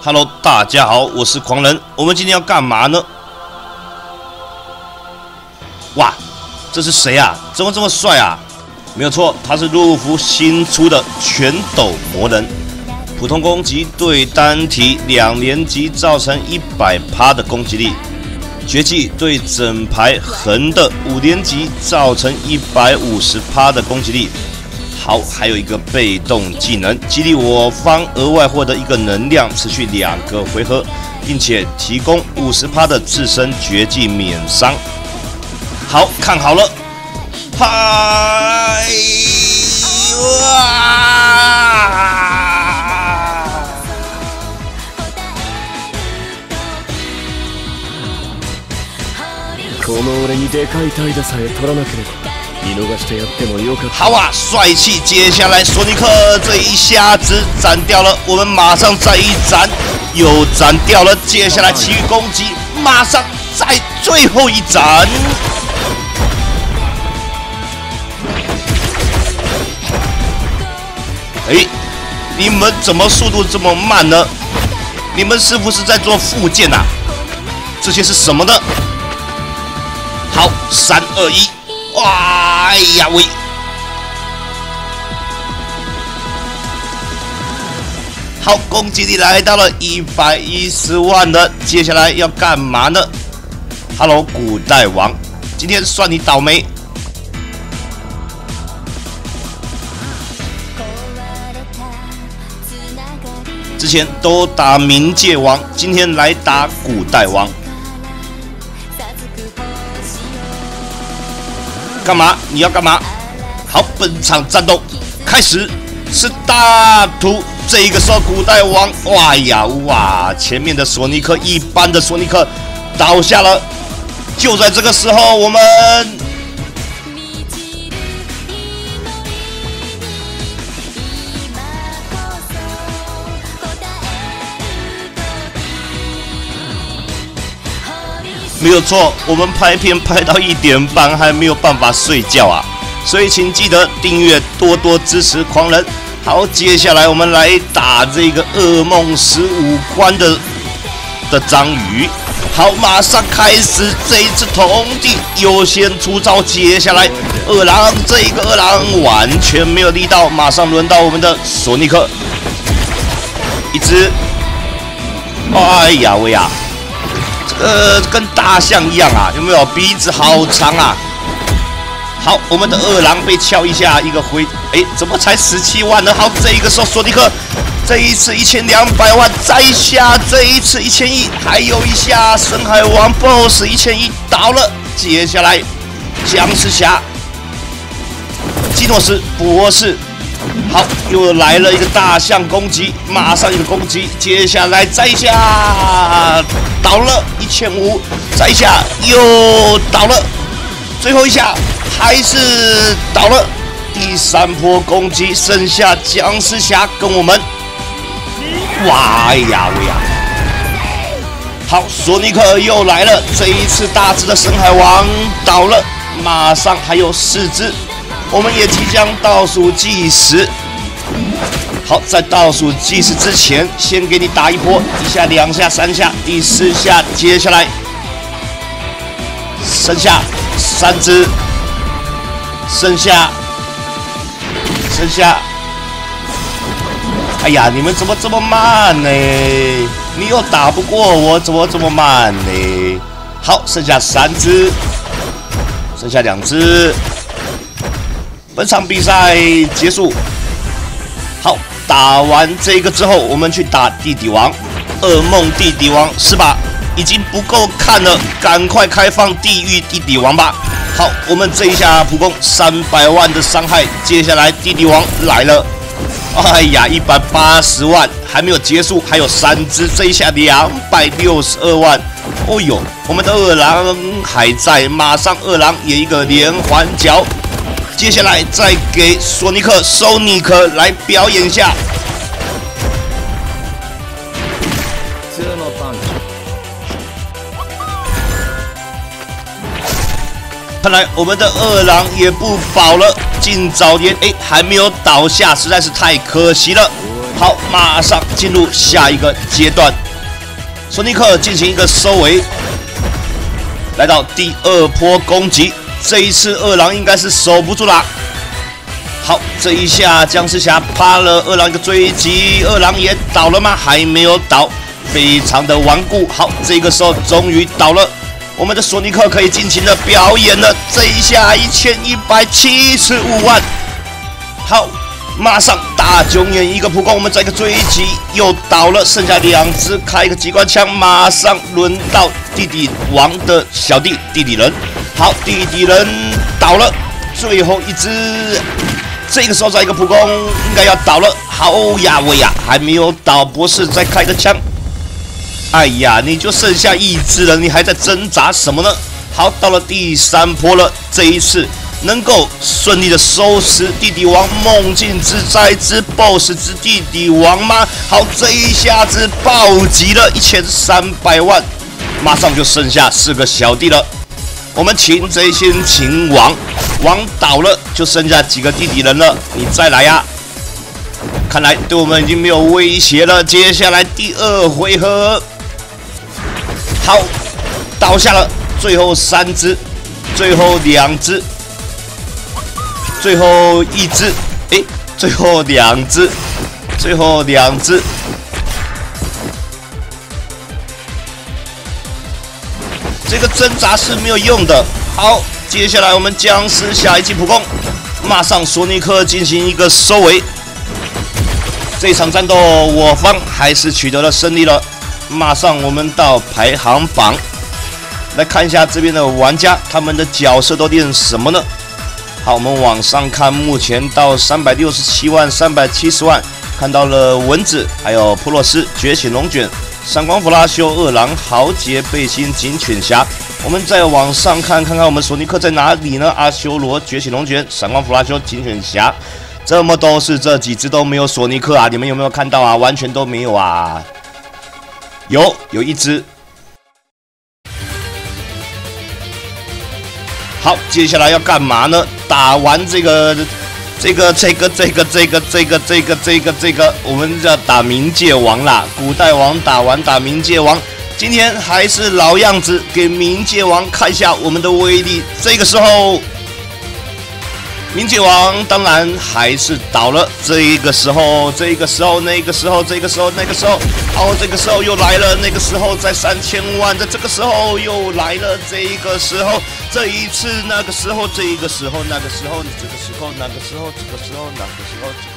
Hello， 大家好，我是狂人。我们今天要干嘛呢？哇，这是谁啊？怎么这么帅啊？没有错，他是陆服新出的全斗魔人。普通攻击对单体2连击造成100%的攻击力，绝技对整排横的5连击造成150%的攻击力。好，还有一个被动技能，激励我方额外获得1个能量，持续2个回合，并且提供50%的自身绝技免伤。好，看好了，嗨哇！ この俺にでかい怠惰さえ取らなければ。 好啊，帅气！接下来索尼克这一下子斩掉了，我们马上再一斩，又斩掉了。接下来其余攻击，马上再最后一斩。哎，你们怎么速度这么慢呢？你们是不是在做复健啊？这些是什么呢？好，3、2、1。哇！哎呀喂！好，攻击力来到了110万了。接下来要干嘛呢 ？Hello， 古代王，今天算你倒霉。之前都打冥界王，今天来打古代王。干嘛？你要干嘛？好，本场战斗开始，是大图。这个时候，古代王，哇呀哇！前面的索尼克，一般的索尼克倒下了。就在这个时候，我们没有错，我们拍片拍到1点半还没有办法睡觉啊！所以请记得订阅，多多支持狂人。好，接下来我们来打这个噩梦15关的章鱼。好，马上开始，这一次同地优先出招。接下来二郎，这个二郎完全没有力道，马上轮到我们的索尼克，一只，哎呀喂呀！跟大象一样啊，有没有？鼻子好长啊！好，我们的二郎被敲一下，一个回，哎，怎么才17万呢？好，这一个时候索尼克，这一次1200万，再下这一次1100，还有一下深海王 BOSS 1100倒了。接下来僵尸侠、基诺斯博士。好，又来了一个大象攻击，马上一个攻击，接下来再一下倒了1500，再一下又倒了，最后一下还是倒了。第3波攻击，剩下僵尸侠跟我们，哇呀喂呀！好，索尼克又来了，这一次大只的深海王倒了，马上还有4只。我们也即将倒数计时。好，在倒数计时之前，先给你打一波，1下、2下、3下，第4下，接下来剩下3只，剩下，哎呀，你们怎么这么慢呢？你又打不过我，怎么这么慢呢？好，剩下3只，剩下2只。本场比赛结束。好，打完这个之后，我们去打地底王，噩梦地底王是吧？已经不够看了，赶快开放地狱地底王吧。好，我们这一下普攻300万的伤害，接下来地底王来了。哎呀，180万还没有结束，还有3只，这一下262万。哦呦，我们的二郎还在，马上二郎也一个连环脚。接下来再给索尼克来表演一下。看来我们的二郎也不保了，近早年还没有倒下，实在是太可惜了。 好，马上进入下一个阶段，索尼克进行一个收尾，来到第2波攻击，这一次二郎应该是守不住啦。好，这一下僵尸侠趴了二郎一个追击，二郎也倒了吗？还没有倒，非常的顽固。好，这个时候终于倒了。我们的索尼克可以尽情的表演了，这一下1175万。好，马上大囧眼一个普攻，我们再一个追击，又倒了，剩下2只，开一个机关枪，马上轮到弟弟王的小弟弟弟人。好，弟弟人倒了，最后一只，这个时候再一个普攻，应该要倒了。好呀喂呀，还没有倒，博士再开个枪。哎呀，你就剩下1只了，你还在挣扎什么呢？好，到了第3波了，这一次能够顺利的收拾弟弟王梦境之灾之 BOSS 之弟弟王吗？好，这一下子暴击了1300万，马上就剩下4个小弟了。我们擒贼先擒王，王倒了，就剩下几个弟弟人了，你再来呀！看来对我们已经没有威胁了。接下来第2回合。好，倒下了，最后3只，最后2只，最后1只，最后2只，最后2只。这个挣扎是没有用的。好，接下来我们僵尸侠一记普攻，马上索尼克进行一个收尾。这场战斗我方还是取得了胜利了。马上我们到排行榜来看一下这边的玩家，他们的角色都练什么呢？好，我们往上看，目前到367万、370万，看到了蚊子，还有普洛斯、觉醒龙卷、闪光弗拉修、二郎、豪杰、背心、警犬侠。我们再往上看，看看我们索尼克在哪里呢？阿修罗、觉醒龙卷、闪光弗拉修、警犬侠，这么都是这几只都没有索尼克啊！你们有没有看到啊？完全都没有啊！有1只。好，接下来要干嘛呢？打完这个，我们要打冥界王啦。古代王打完打冥界王，今天还是老样子，给冥界王看一下我们的威力。这个时候。冥界王当然还是倒了。这个时候，那个时候，哦，这个时候又来了。那个时候在3000万，在这个时候又来了。这个时候，这一次，那个时候，这个时候，那个时候，这个时候，那个时候，这个时候，那个时候。